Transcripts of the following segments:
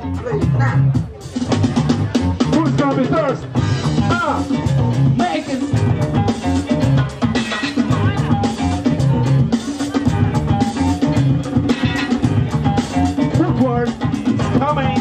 3, now. Who's gonna be first? Make it. Footwork is coming.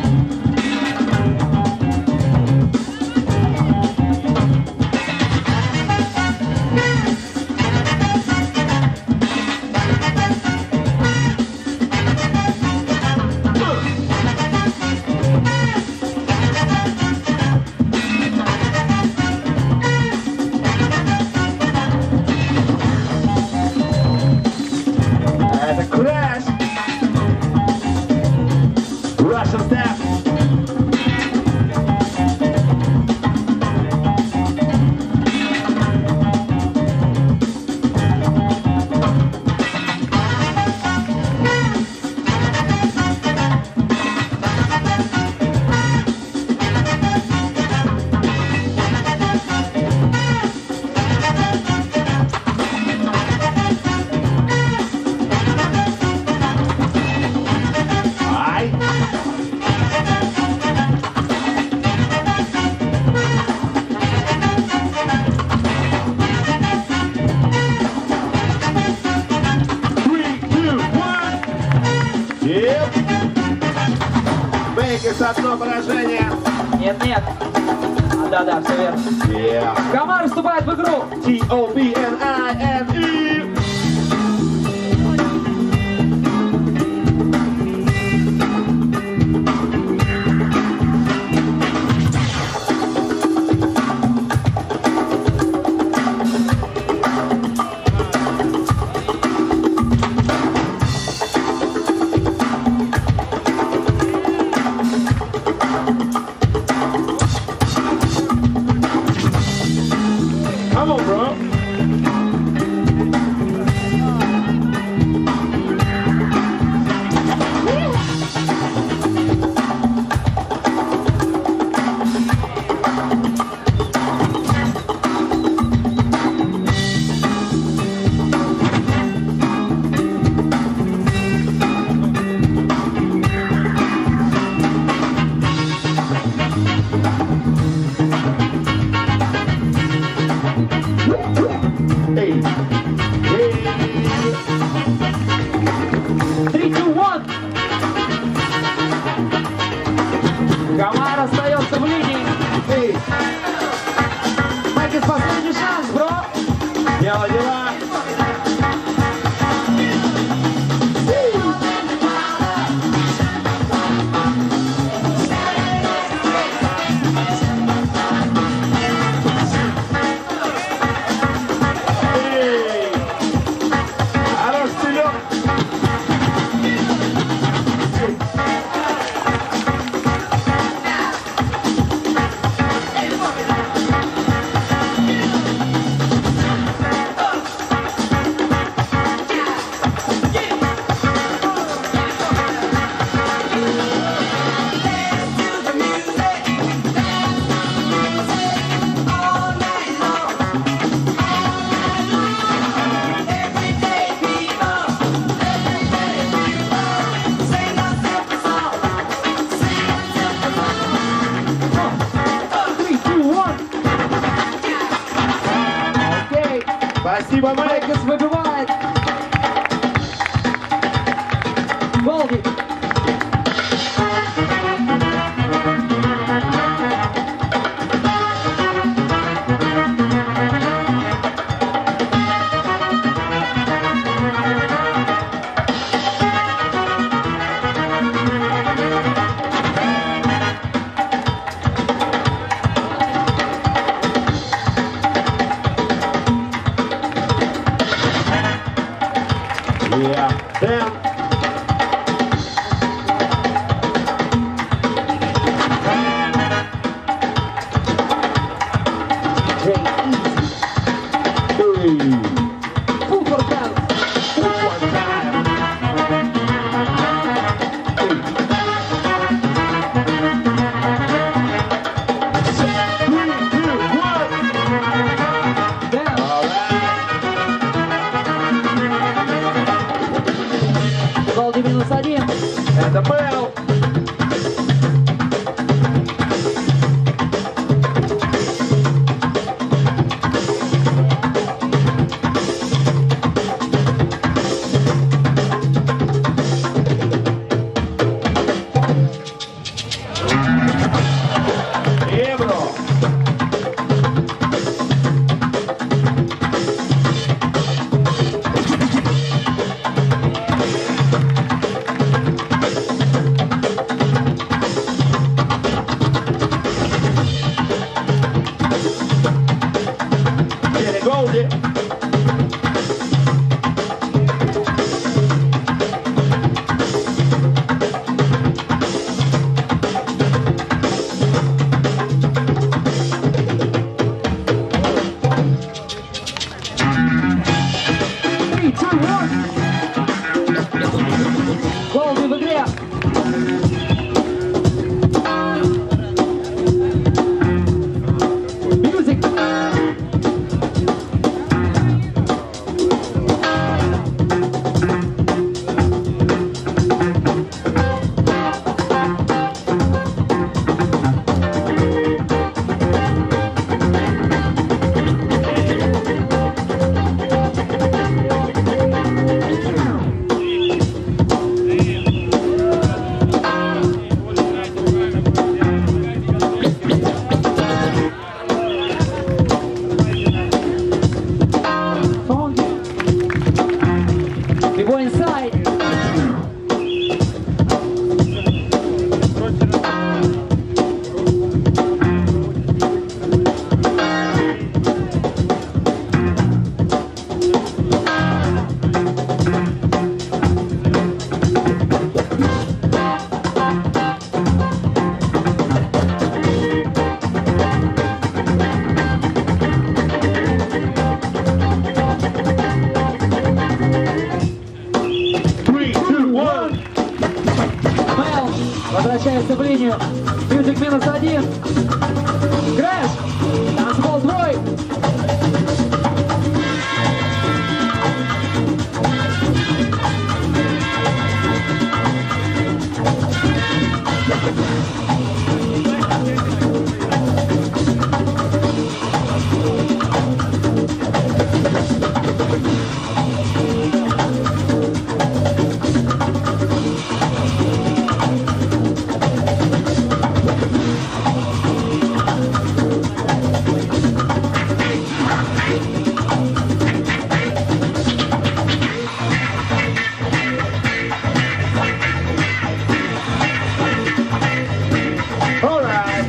And a crash. Russian step. Мейкерс одно поражение. Нет. Да, все верно. Yeah. Комар вступает в игру. T-O-B-N-I-N-E. Come on, bro. Hey. 3, 2, 1. Комар остается в линии. Hey. Мейкерс, последний шанс, бро. Дело дела. Хорош стилек. Спасибо, Майк. Мейкерс выбивает. Голди. Возвращается в линию. Мьюзик -1. Крэш. Танцпол твой. All right.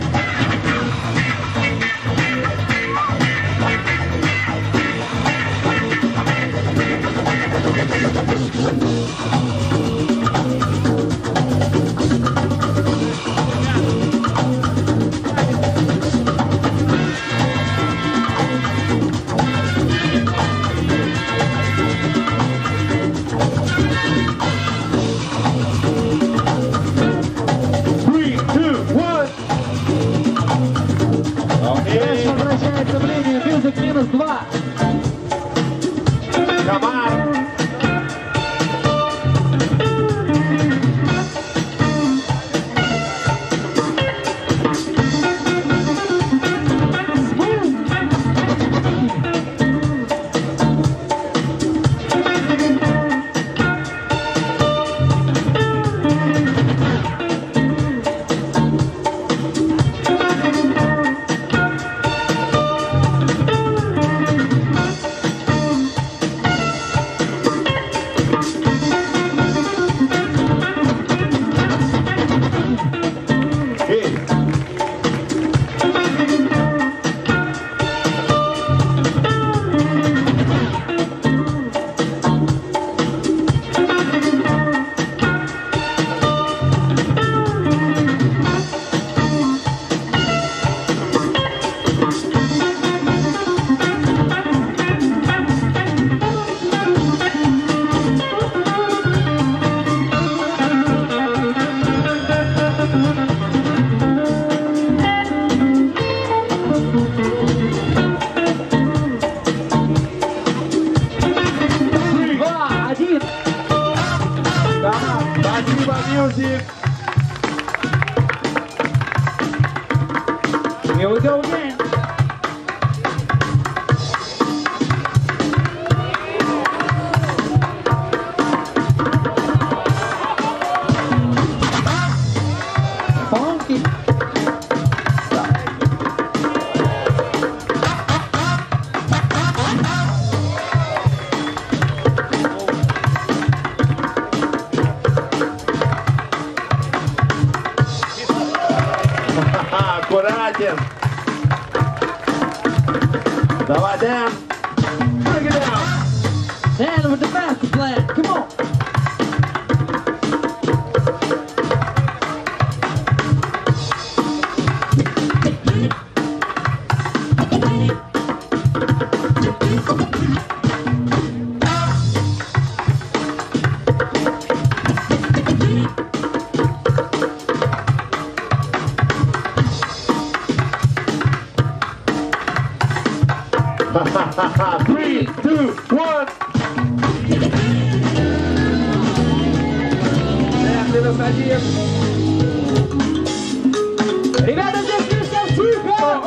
Three, two, one. Крэш Okay. возвращается в линию. Мьюзик -2. Come on. Hey. Three. 2, 1. Come on. Спасибо, music. Here we go again. Funky. Аккуратен. Давай, Дэн. Bring it down. And with the master plan. Come on. Three, two, one. -1. Ребята, здесь слишком тихо.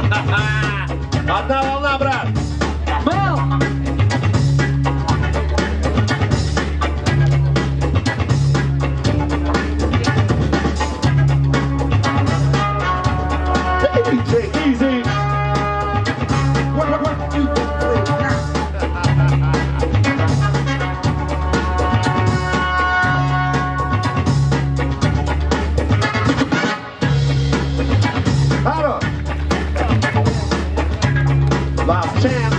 Одна волна, брат. Мел! Take it easy. Work. Aaron. Last chance.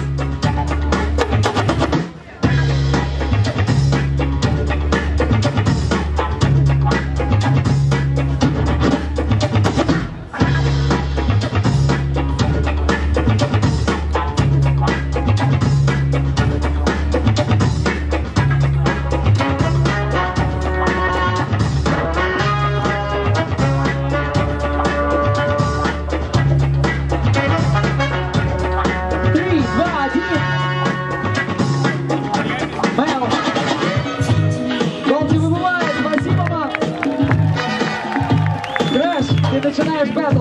Ты начинаешь бэтл.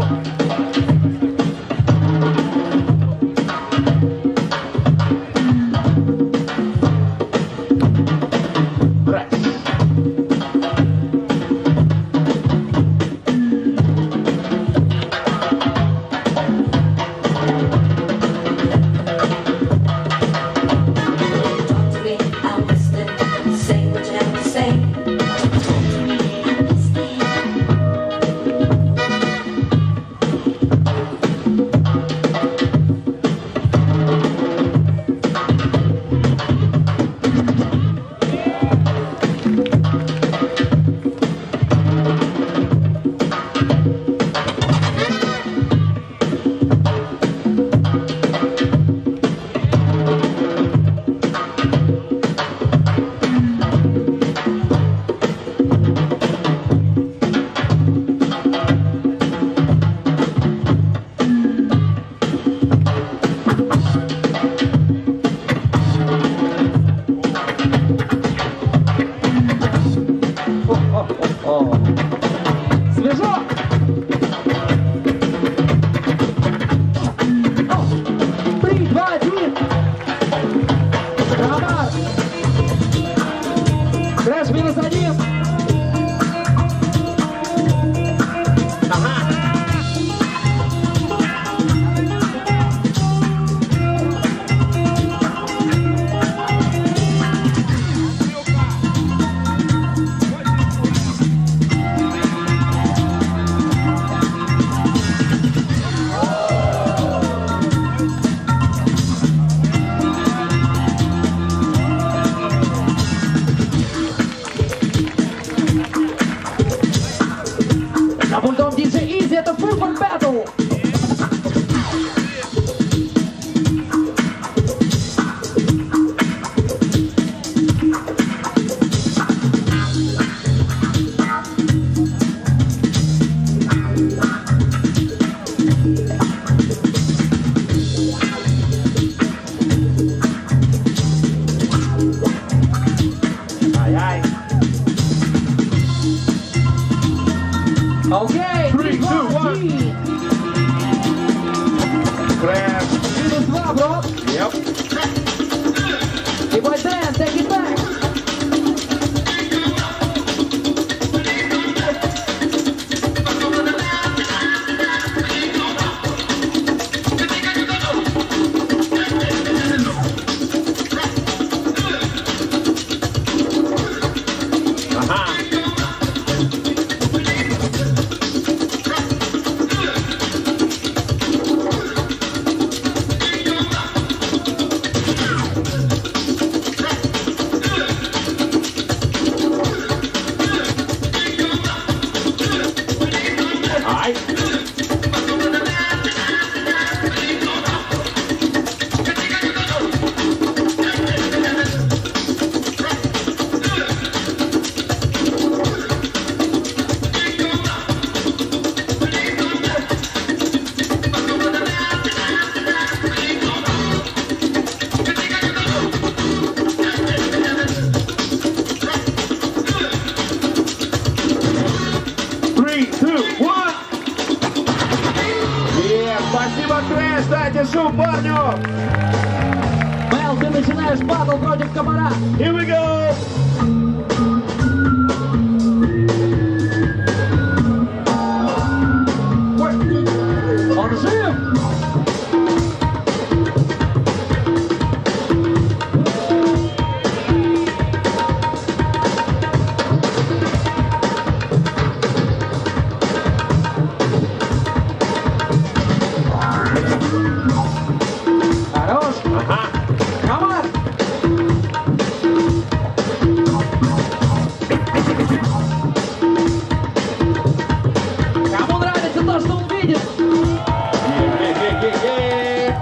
Свежо! 3, 2, 1! Роман! Крэш минус 1! На пультом DJ Easy, это Full Battle! Ай-ай. Окей, 3, 2, 1. Crash. Минус 2, бро! Yep. И boy band, take it back! Ага. Быстрее ставьте шум, парню! Мэл, ты начинаешь батл против комара. Here we go! Он жив! Хорош! Ага. Комар! Кому нравится то, что он видит? Е-е-е-е-е.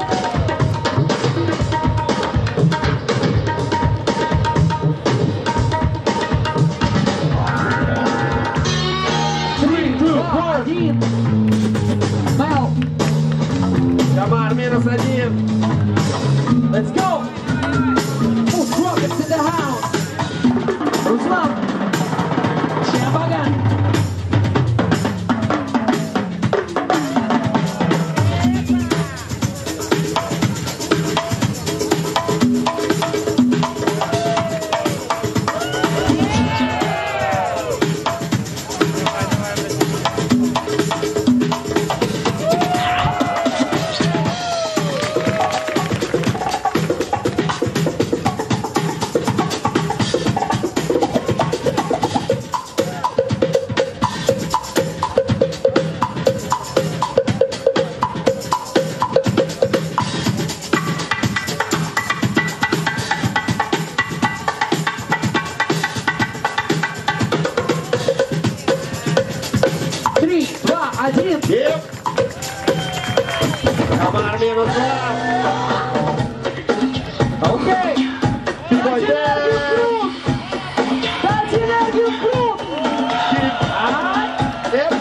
3, 2, 1. Мэл, Комар минус 1. let's go! Who's rockets in the house? Руслан! Чабаган! Три, два, один. Еп. Комар минус 2. Окей! Дать энергию в круг! Дать энергию в круг! Еп.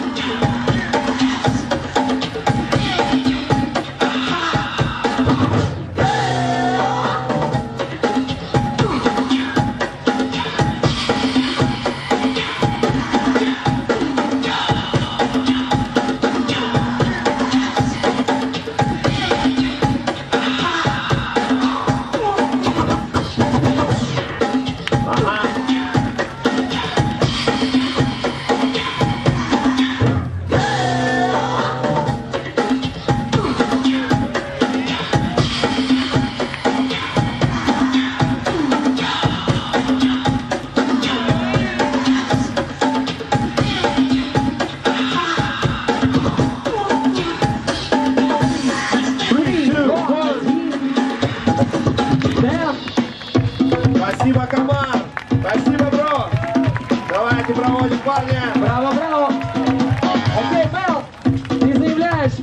Ага. Three, two, one. Damn. Спасибо, комар. Спасибо, бро. Давайте проводим парня. Браво, браво! Окей, Мэл, ты заявляешь.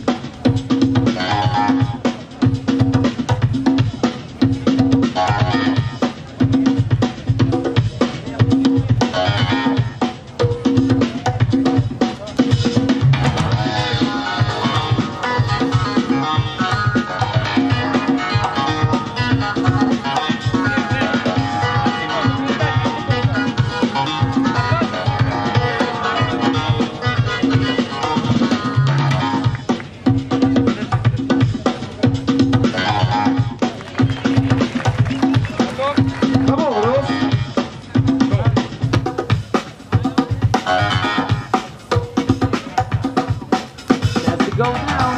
Come on, bro. Let's go now.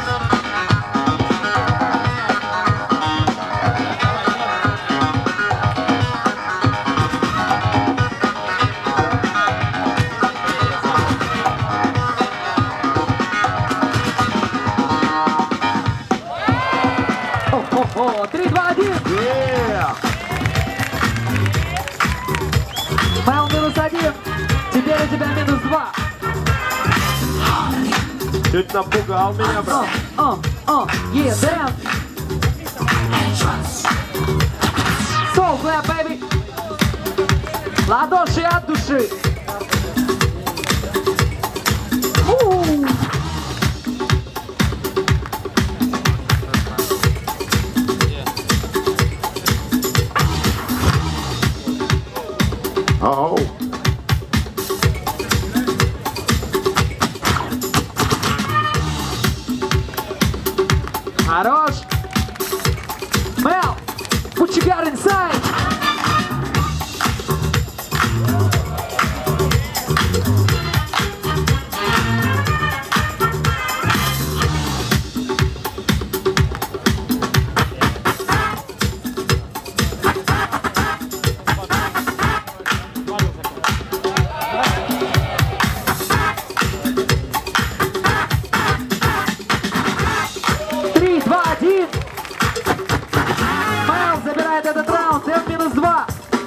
О-хо-хо, 3, 2, 1. Yeah. Мэл минус 1. Теперь у тебя минус 2. Чуть напугал меня, брат. Yeah, damn. So clap, baby. Ладоши от души. Oh. Хорош. Mel, what you got inside? Этот раунд, темп -2.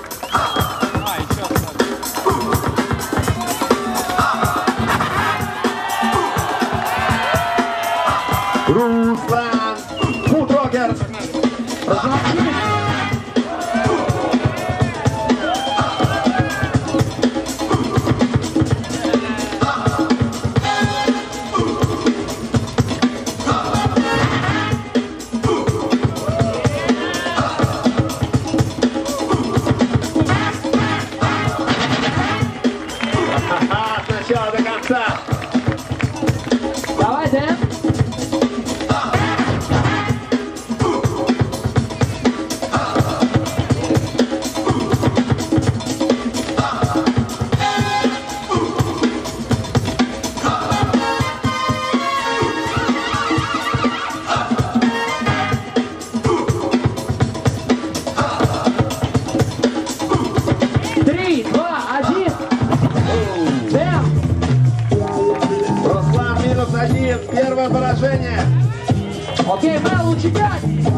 Руслан Фудрокер. Сначала до конца. Давай, Дэн. Первое поражение. Окей, Мел, лучше 5.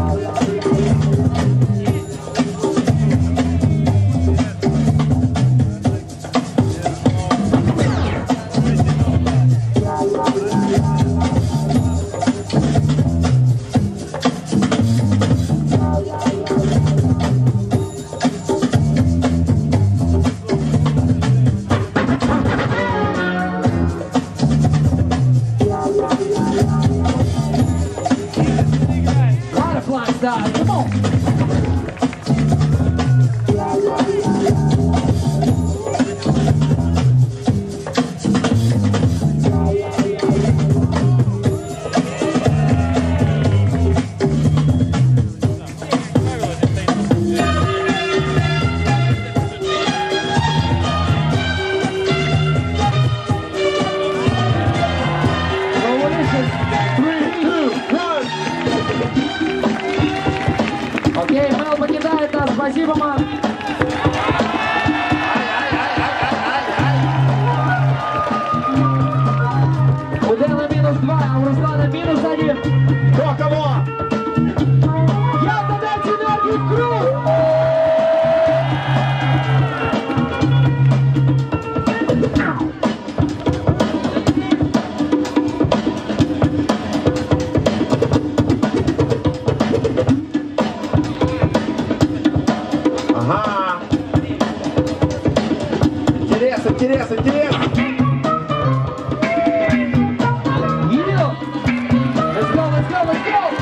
Come on. Окей, Мел покидает нас. Спасибо, Марк. У Дэна -2, а у Руслана -1. Кто кого? Я додать энергию в круг! Ага. Интерес, интерес, интерес. Let's go, let's go, let's go!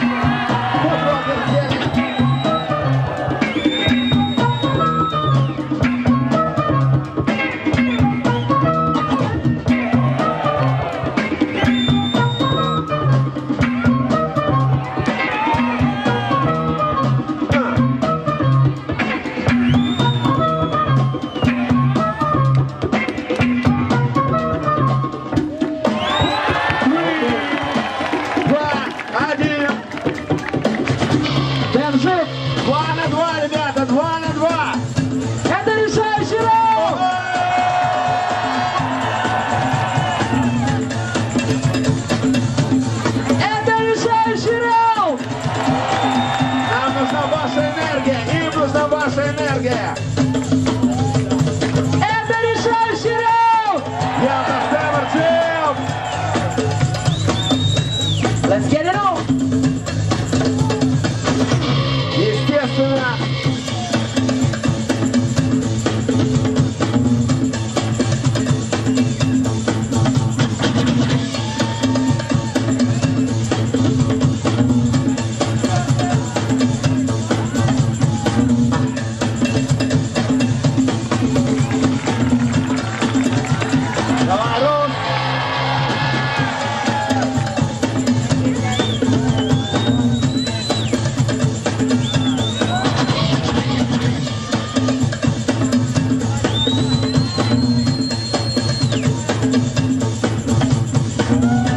Дэн жив! 2 на 2, ребята, 2 на 2. Это решающий раунд! Это решающий раунд! Нам нужна ваша энергия, им нужна ваша энергия. Это решающий раунд! Я Тахтамар Джим. Let's get it on! Естественно, Thank